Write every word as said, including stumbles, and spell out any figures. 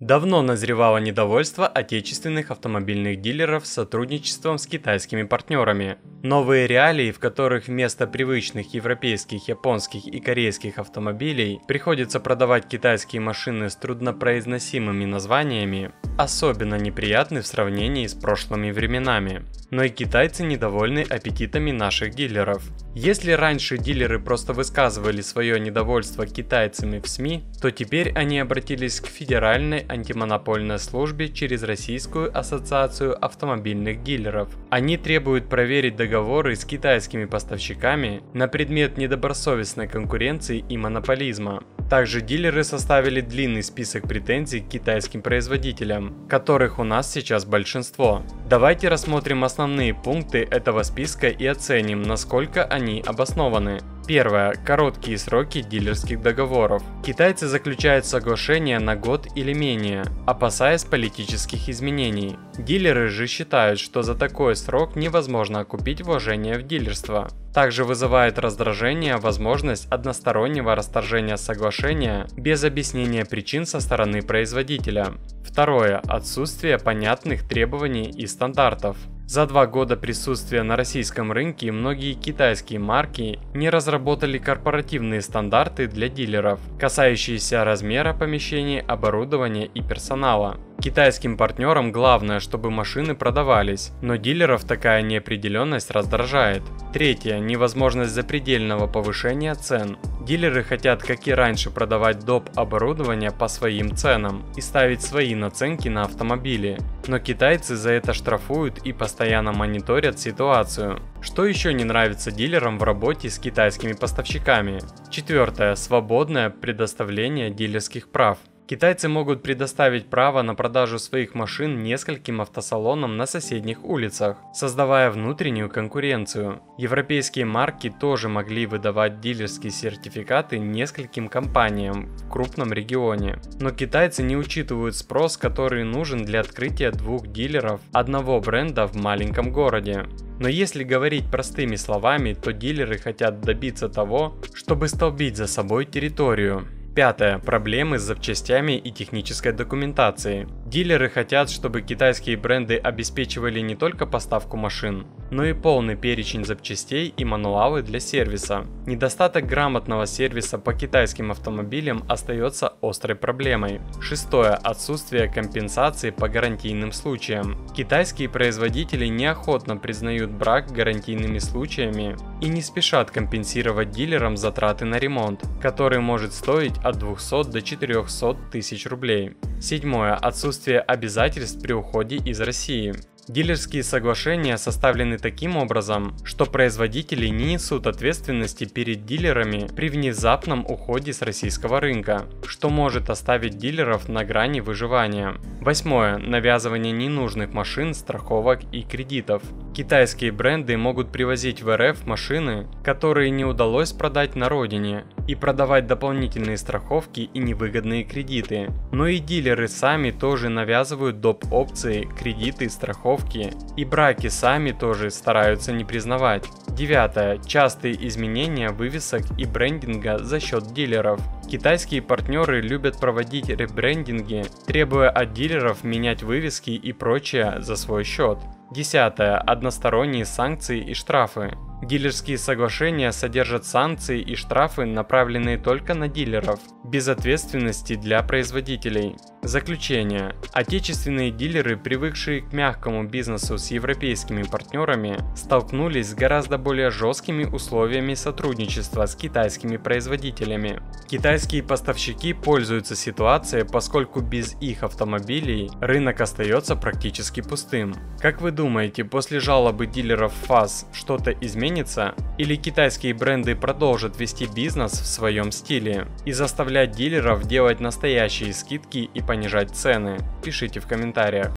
Давно назревало недовольство отечественных автомобильных дилеров сотрудничеством с китайскими партнерами. Новые реалии, в которых вместо привычных европейских, японских и корейских автомобилей приходится продавать китайские машины с труднопроизносимыми названиями, особенно неприятны в сравнении с прошлыми временами. Но и китайцы недовольны аппетитами наших дилеров. Если раньше дилеры просто высказывали свое недовольство китайцами в СМИ, то теперь они обратились к Федеральной антимонопольной службе через Российскую ассоциацию автомобильных дилеров. Они требуют проверить договоры с китайскими поставщиками на предмет недобросовестной конкуренции и монополизма. Также дилеры составили длинный список претензий к китайским производителям, которых у нас сейчас большинство. Давайте рассмотрим основные пункты этого списка и оценим, насколько они обоснованы. Первое. Короткие сроки дилерских договоров. Китайцы заключают соглашения на год или менее, опасаясь политических изменений. Дилеры же считают, что за такой срок невозможно окупить вложения в дилерство. Также вызывает раздражение возможность одностороннего расторжения соглашения без объяснения причин со стороны производителя. Второе. Отсутствие понятных требований и стандартов. За два года присутствия на российском рынке многие китайские марки не разработали корпоративные стандарты для дилеров, касающиеся размера помещений, оборудования и персонала. Китайским партнерам главное, чтобы машины продавались, но дилеров такая неопределенность раздражает. Третье. Невозможность запредельного повышения цен. Дилеры хотят, как и раньше, продавать доп. Оборудование по своим ценам и ставить свои наценки на автомобили. Но китайцы за это штрафуют и постоянно мониторят ситуацию. Что еще не нравится дилерам в работе с китайскими поставщиками? Четвертое. Свободное предоставление дилерских прав. Китайцы могут предоставить право на продажу своих машин нескольким автосалонам на соседних улицах, создавая внутреннюю конкуренцию. Европейские марки тоже могли выдавать дилерские сертификаты нескольким компаниям в крупном регионе. Но китайцы не учитывают спрос, который нужен для открытия двух дилеров одного бренда в маленьком городе. Но если говорить простыми словами, то дилеры хотят добиться того, чтобы столбить за собой территорию. Пятое. Проблемы с запчастями и технической документацией. Дилеры хотят, чтобы китайские бренды обеспечивали не только поставку машин, но и полный перечень запчастей и мануалы для сервиса. Недостаток грамотного сервиса по китайским автомобилям остается острой проблемой. Шестое. Отсутствие компенсации по гарантийным случаям. Китайские производители неохотно признают брак гарантийными случаями и не спешат компенсировать дилерам затраты на ремонт, который может стоить от двухсот до четырёхсот тысяч рублей. Седьмое. Отсутствие обязательств при уходе из России. Дилерские соглашения составлены таким образом, что производители не несут ответственности перед дилерами при внезапном уходе с российского рынка, что может оставить дилеров на грани выживания. Восьмое. Навязывание ненужных машин, страховок и кредитов. Китайские бренды могут привозить в РФ машины, которые не удалось продать на родине, и продавать дополнительные страховки и невыгодные кредиты. Но и дилеры сами тоже навязывают доп. Опции, кредиты, страховки, и браки сами тоже стараются не признавать. Девятое. Частые изменения вывесок и брендинга за счет дилеров. Китайские партнеры любят проводить ребрендинги, требуя от дилеров менять вывески и прочее за свой счет. Десятое. Односторонние санкции и штрафы. Дилерские соглашения содержат санкции и штрафы, направленные только на дилеров, без ответственности для производителей. Заключение. Отечественные дилеры, привыкшие к мягкому бизнесу с европейскими партнерами, столкнулись с гораздо более жесткими условиями сотрудничества с китайскими производителями. Китайские поставщики пользуются ситуацией, поскольку без их автомобилей рынок остается практически пустым. Как вы думаете, после жалобы дилеров ФАС что-то изменится? Или китайские бренды продолжат вести бизнес в своем стиле и заставлять дилеров делать настоящие скидки и понижать цены? Пишите в комментариях.